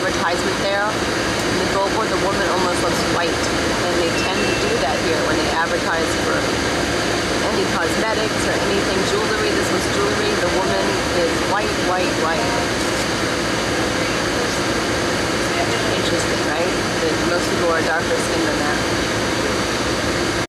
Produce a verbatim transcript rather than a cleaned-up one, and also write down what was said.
advertisement there. In the billboard, the woman almost looks white, and they tend to do that here when they advertise for any cosmetics or anything jewelry. This was jewelry. The woman is white, white, white. Interesting, right? That most people are darker skinned than that.